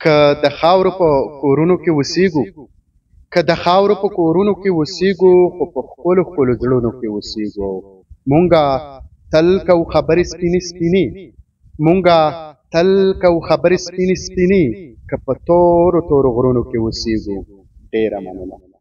که د خاورو په کورونو کې اوسېږو خو په خپلو زړونو کې اوسېږو. مونږه تل کوو خبرې سپینې که په تورو غرونو کې اوسېږو. ډېره مننه.